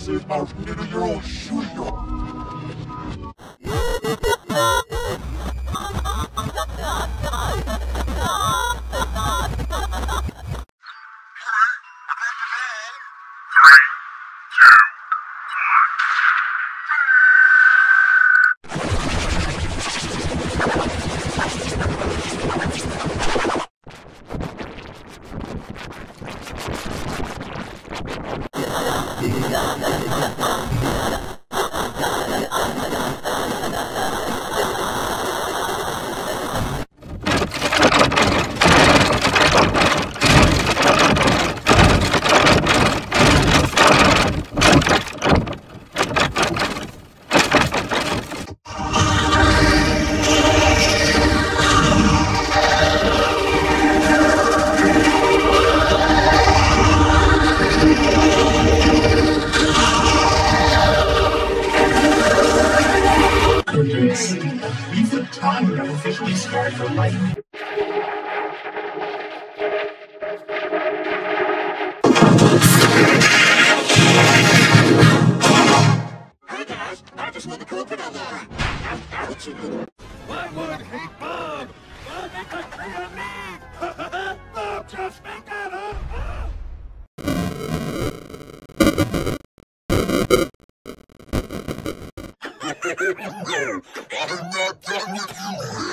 Is my little shoe. Leave the timer officially start for life. Hey guys, I just want to go put on there. Why would he Bob? Bob, make a clear man. Bob, just make that up. I'm not done with you.